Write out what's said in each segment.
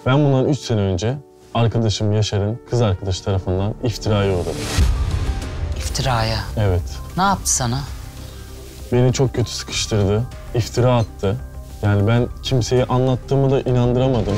Ben bundan 3 sene önce arkadaşım Yaşar'ın kız arkadaşı tarafından iftiraya uğradım. İftiraya? Evet. Ne yaptı sana? Beni çok kötü sıkıştırdı, iftira attı. Yani ben kimseye anlattığımı da inandıramadım.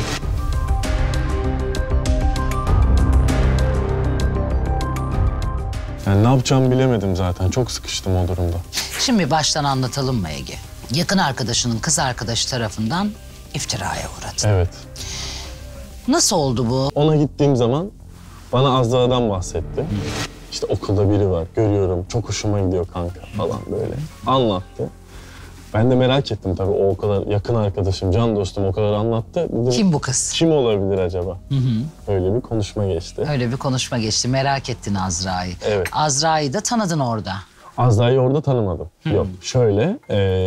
Yani ne yapacağımı bilemedim zaten. Çok sıkıştım o durumda. Şimdi baştan anlatalım mı Ege? Yakın arkadaşının kız arkadaşı tarafından iftiraya uğradın. Evet. Nasıl oldu bu? Ona gittiğim zaman bana Azra'dan bahsetti. İşte okulda biri var, görüyorum. Çok hoşuma gidiyor kanka falan böyle. Anlattı. Ben de merak ettim tabii, o kadar yakın arkadaşım, can dostum o kadar anlattı. Dedim, Kim bu kız? kim olabilir acaba? Öyle bir konuşma geçti. Öyle bir konuşma geçti. Merak ettin Azra'yı. Evet. Azra'yı da tanıdın orada. Azra'yı orada tanımadım. Yok, şöyle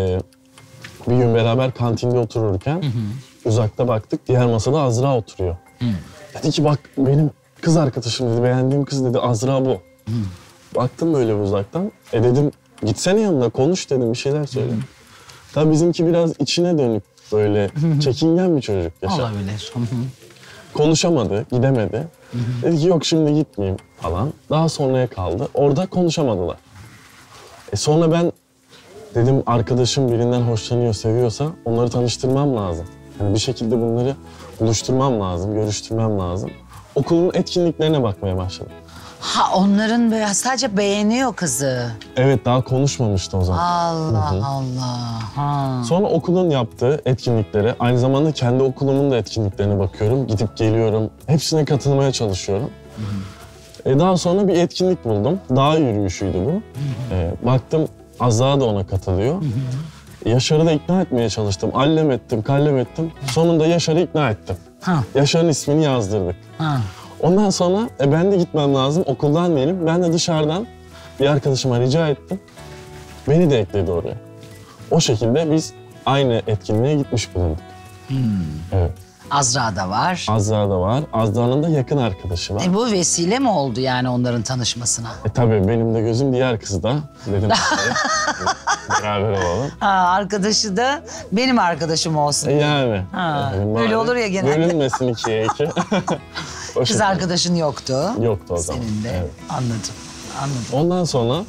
bir gün beraber kantinde otururken uzakta baktık, diğer masada Azra oturuyor. Dedi ki bak benim kız arkadaşım dedi, beğendiğim kız dedi, Azra bu. Baktım böyle uzaktan, dedim gitsene yanına konuş dedim, bir şeyler söyle. Tabii bizimki biraz içine dönük böyle çekingen bir çocuk Yaşar. Olabilir. Konuşamadı, gidemedi. Dedi ki yok şimdi gitmeyeyim falan. Daha sonraya kaldı. Orada konuşamadılar. Sonra ben dedim arkadaşım birinden hoşlanıyor, seviyorsa onları tanıştırmam lazım. Yani bir şekilde bunları buluşturmam lazım, görüştürmem lazım. Okulun etkinliklerine bakmaya başladım. Ha onların sadece beğeniyor kızı. Evet, daha konuşmamıştı o zaman. Allah Allah. Ha. Sonra okulun yaptığı etkinliklere, aynı zamanda kendi okulumun da etkinliklerine bakıyorum. Gidip geliyorum, hepsine katılmaya çalışıyorum. Daha sonra bir etkinlik buldum. Dağ yürüyüşüydü bu. Baktım Azra da ona katılıyor. Yaşar'ı da ikna etmeye çalıştım. Allem ettim, kallem ettim. Sonunda Yaşar'ı ikna ettim. Yaşar'ın ismini yazdırdık. Ondan sonra ben de gitmem lazım, okuldan değilim. Ben de dışarıdan bir arkadaşıma rica ettim. Beni de ekledi oraya. O şekilde biz aynı etkinliğe gitmiş bulunduk. Evet. Azra da var. Azra da var. Azra'nın da yakın arkadaşı var. Bu vesile mi oldu yani onların tanışmasına? Tabii benim de gözüm diğer kızda. Dedim beraber olalım. Arkadaşı da benim arkadaşım olsun. Yani. Öyle olur ya genelde. Bölünmesin ikiye iki. Kız arkadaşın yoktu. Yoktu o zaman. Senin de. Evet. Anladım. Ondan sonra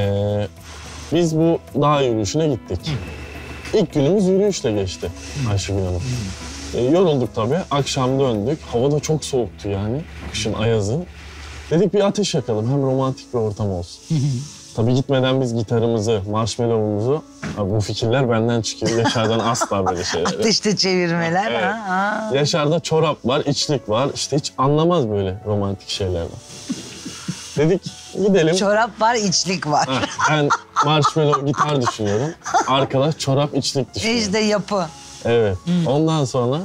biz bu dağ yürüyüşüne gittik. İlk günümüz yürüyüşle geçti Ayşegül Hanım. Yorulduk tabii. Akşam döndük. Hava da çok soğuktu yani. Kışın ayazı. Dedik bir ateş yakalım. Hem romantik bir ortam olsun. Tabii gitmeden biz gitarımızı, marshmallow'umuzu... Bu fikirler benden çıkıyor. Yaşar'dan asla böyle şeyler. Ateşte çevirmeler. Evet. Yaşar'da çorap var, içlik var. İşte hiç anlamaz böyle romantik şeylerden. Dedik gidelim. Çorap var, içlik var. Ben marshmallow gitar düşünüyorum. Arkadaş çorap, içlik düşünüyor. İşte yapı. Evet. Ondan sonra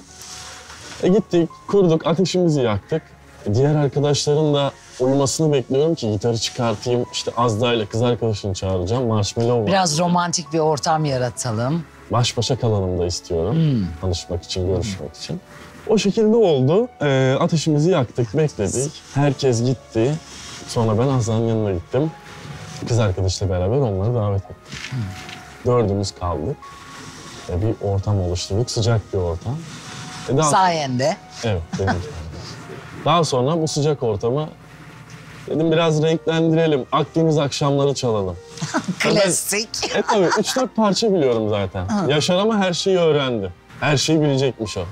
gittik, kurduk, ateşimizi yaktık. Diğer arkadaşların da uyumasını bekliyorum ki gitarı çıkartayım. İşte Azra ile kız arkadaşını çağıracağım. Marshmallow var. Biraz romantik bir ortam yaratalım. Baş başa kalalım da istiyorum. Tanışmak için, görüşmek için. O şekilde oldu. Ateşimizi yaktık, bekledik. Herkes gitti. Sonra ben Azra'nın yanına gittim. Kız arkadaşla beraber onları davet ettim. Dördümüz kaldık. Bir ortam oluşturduk, sıcak bir ortam. Sayende. Evet, benim. Daha sonra bu sıcak ortamı dedim biraz renklendirelim. Akdeniz akşamları çalalım. Klasik. Tabii 3-4 parça biliyorum zaten. Yaşar ama her şeyi öğrendi. Her şeyi bilecekmiş o.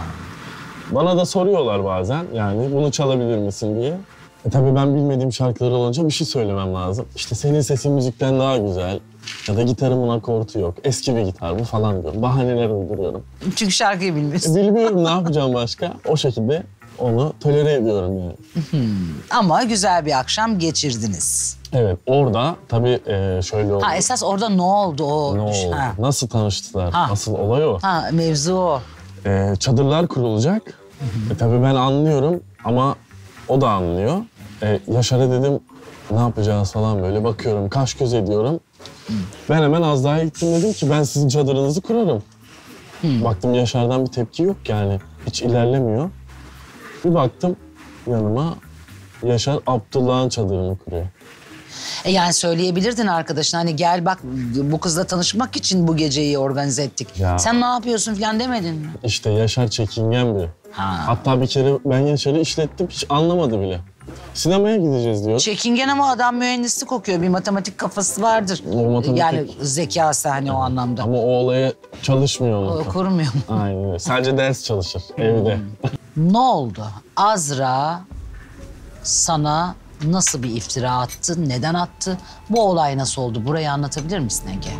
Bana da soruyorlar bazen yani bunu çalabilir misin diye. Tabii ben bilmediğim şarkılar olunca bir şey söylemem lazım. İşte senin sesin müzikten daha güzel. Ya da gitarımın akortu yok. Eski bir gitar bu falan diyorum. Bahaneler uyduruyorum. Çünkü şarkıyı bilmiyorsun. Bilmiyorum ne yapacağım başka. O şekilde onu tolere ediyorum yani. Ama güzel bir akşam geçirdiniz. Evet, orada tabii şöyle oldu. Esas orada ne oldu o? Ne oldu? Nasıl tanıştılar? Nasıl olay o? Mevzu o. Çadırlar kurulacak. Tabii ben anlıyorum ama o da anlıyor. Yaşar'a dedim ne yapacağız falan böyle bakıyorum, kaş göz ediyorum. Ben hemen Azra'ya gittim, dedim ki ben sizin çadırınızı kurarım. Baktım Yaşar'dan bir tepki yok yani. Hiç ilerlemiyor. Bir baktım yanıma Yaşar Abdullah'ın çadırını kuruyor. Yani söyleyebilirdin arkadaşına hani gel bak bu kızla tanışmak için bu geceyi organize ettik. Ya. Sen ne yapıyorsun falan demedin mi? İşte Yaşar çekingen biri. Ha. Hatta bir kere ben Yaşar'ı işlettim, hiç anlamadı bile. Sinemaya gideceğiz diyor. Çekingen ama adam mühendislik okuyor. Bir matematik kafası vardır. O matematik- Yani zekası hani o anlamda. Ama o olaya çalışmıyor O onu. kurmuyor mu? Aynen öyle. Sadece ders çalışır evde. Ne oldu? Azra sana nasıl bir iftira attı? Neden attı? Bu olay nasıl oldu? Burayı anlatabilir misin Ege?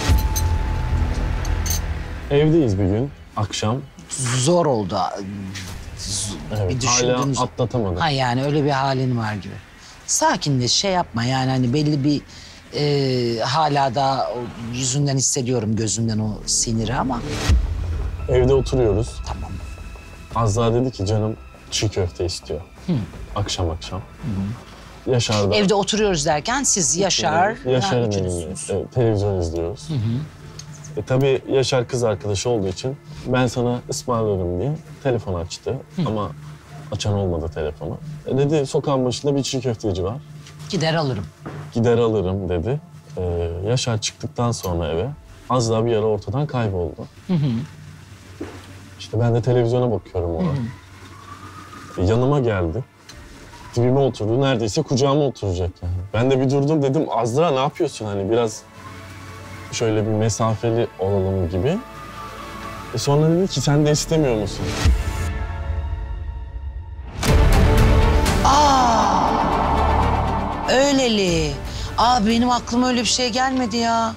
Evdeyiz bir gün, akşam. Zor oldu. Evet, Bir hala düşündüğünüz... atlatamadı. Ha yani öyle bir halin var gibi. Sakinleş, şey yapma yani hani belli bir hala da yüzünden hissediyorum gözünden o siniri ama Evde oturuyoruz. tamam. Azra dedi ki canım çiğ köfte istiyor. Akşam akşam. Yaşar da. Evde oturuyoruz derken siz Yaşar'ın üçünüzsünüz. evinde. Evet, televizyon izliyoruz. Tabii Yaşar kız arkadaşı olduğu için ben sana ısmarlarım diye telefon açtı. Ama açan olmadı telefonu. Dedi sokağın başında bir çiğ köfteci var. Gider alırım. Gider alırım dedi. Yaşar çıktıktan sonra eve Azra bir ara ortadan kayboldu. İşte ben de televizyona bakıyorum ona. Yanıma geldi. Dibime oturdu. Neredeyse kucağıma oturacak yani. Ben de bir durdum dedim Azra ne yapıyorsun hani biraz şöyle bir mesafeli olalım gibi. Sonra dedi ki sen de istemiyor musun? Öyleli. Benim aklıma öyle bir şey gelmedi ya.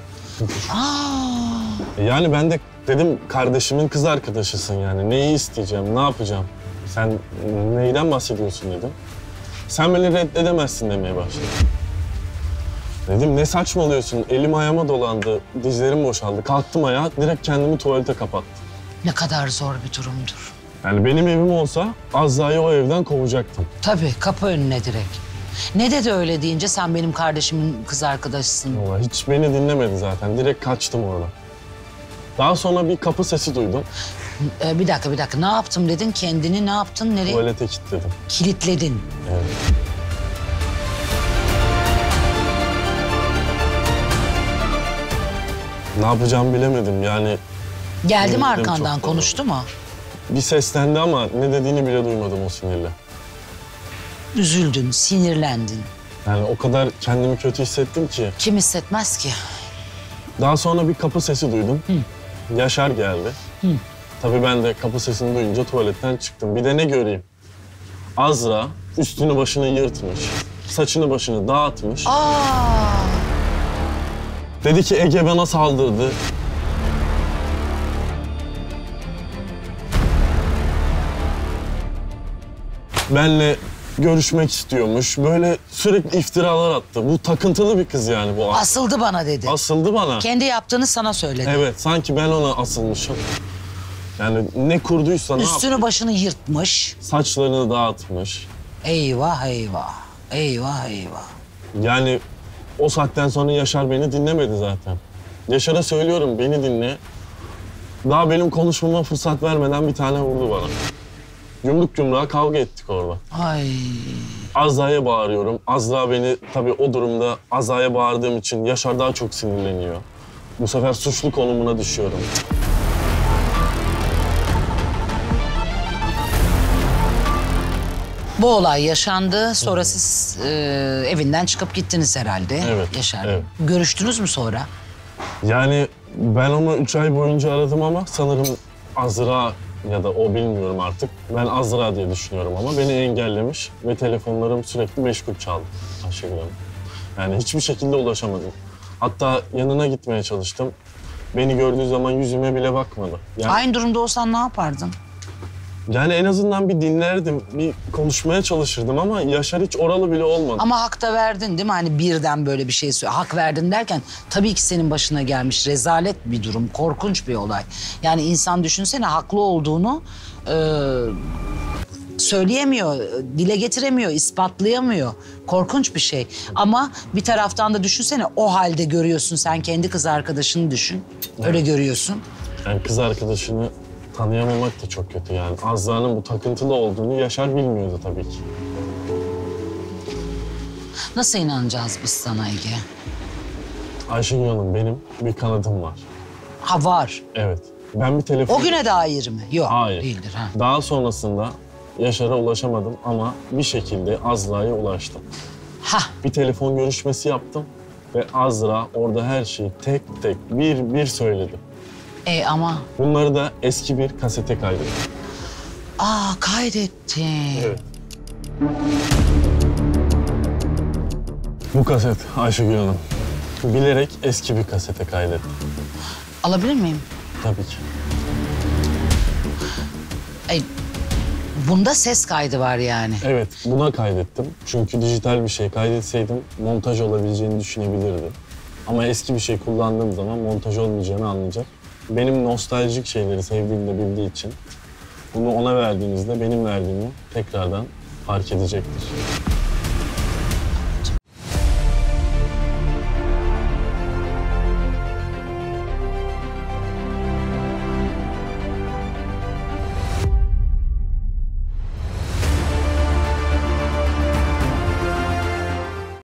Yani ben de dedim kardeşimin kız arkadaşısın yani. Neyi isteyeceğim, ne yapacağım? Sen neyden bahsediyorsun dedim. Sen beni reddedemezsin demeye başladı. Dedim ne saçmalıyorsun? Elim ayağıma dolandı, dizlerim boşaldı. Kalktım ayağa, direkt kendimi tuvalete kapattım. Ne kadar zor bir durumdur. Yani benim evim olsa Azra'yı o evden kovacaktım. Tabii kapı önüne direkt. Ne dedi öyle deyince sen benim kardeşimin kız arkadaşısın. Vallahi hiç beni dinlemedi zaten. Direkt kaçtım oradan. Daha sonra bir kapı sesi duydum. Bir dakika. Ne yaptım dedin? Kendini ne yaptın? Nereye? Tuvalete kilitledim. Kilitledin. Evet. Ne yapacağımı bilemedim yani. Geldi mi Bilmiyorum, arkandan çok konuştu mu? Bir seslendi ama ne dediğini bile duymadım o sinirle. Üzüldün, sinirlendin. Yani o kadar kendimi kötü hissettim ki. Kim hissetmez ki? Daha sonra bir kapı sesi duydum. Yaşar geldi. Tabii ben de kapı sesini duyunca tuvaletten çıktım. Bir de ne göreyim? Azra üstünü başını yırtmış. Saçını başını dağıtmış. Dedi ki Ege bana saldırdı. Benle görüşmek istiyormuş. Böyle sürekli iftiralar attı. Bu takıntılı bir kız yani bu. Asıldı bana dedi. Asıldı bana. Kendi yaptığını sana söyledi. Evet, sanki ben ona asılmışım. Yani ne kurduysa ne yaptı? Üstünü başını yırtmış. Saçlarını dağıtmış. Eyvah. Yani o saatten sonra Yaşar beni dinlemedi zaten. Yaşar'a söylüyorum beni dinle. Daha benim konuşmama fırsat vermeden bir tane vurdu bana. Yumruk yumruğa kavga ettik orada. Ay. Azra'ya bağırıyorum. Azra beni tabii o durumda Azra'ya bağırdığım için Yaşar daha çok sinirleniyor. Bu sefer suçlu konumuna düşüyorum. Bu olay yaşandı. Sonra siz evinden çıkıp gittiniz herhalde. Evet, Yaşar. evet. Görüştünüz mü sonra? Yani ben onu 3 ay boyunca aradım ama sanırım Azra ya da o bilmiyorum artık. Ben Azra diye düşünüyorum ama beni engellemiş ve telefonlarım sürekli meşgul çaldı Ayşegül Hanım. Yani hiçbir şekilde ulaşamadım. Hatta yanına gitmeye çalıştım. Beni gördüğü zaman yüzüme bile bakmadı. Aynı durumda olsan ne yapardın? Yani en azından bir dinlerdim, bir konuşmaya çalışırdım ama Yaşar hiç oralı bile olmadı. Ama hak da verdin değil mi? Hani birden böyle bir şey söyle. Hak verdin derken tabii ki senin başına gelmiş rezalet bir durum, korkunç bir olay. Yani insan düşünsene haklı olduğunu söyleyemiyor, dile getiremiyor, ispatlayamıyor. Korkunç bir şey. Ama bir taraftan da düşünsene o halde görüyorsun sen kendi kız arkadaşını düşün. Öyle görüyorsun. Yani kız arkadaşını tanıyamamak da çok kötü yani. Azra'nın bu takıntılı olduğunu Yaşar bilmiyordu tabii ki. Nasıl inanacağız biz sana Ege? Ayşegül Hanım benim bir kanadım var. Ha var. Evet. Ben bir telefon... O güne dair mi? Yok, Hayır. değildir. Ha. Daha sonrasında Yaşar'a ulaşamadım ama bir şekilde Azra'ya ulaştım. Ha, Bir telefon görüşmesi yaptım ve Azra orada her şeyi tek tek bir söyledi. ama... Bunları da eski bir kasete kaydettim. Kaydettin. Evet. Bu kaset Ayşegül Hanım. Bilerek eski bir kasete kaydettim. Alabilir miyim? Tabii ki. Bunda ses kaydı var yani. Evet, buna kaydettim. Çünkü dijital bir şey kaydetseydim montaj olabileceğini düşünebilirdim. Ama eski bir şey kullandığım zaman montaj olmayacağını anlayacak. Benim nostaljik şeyleri sevdiğini de bildiği için bunu ona verdiğinizde benim verdiğimi tekrardan fark edecektir.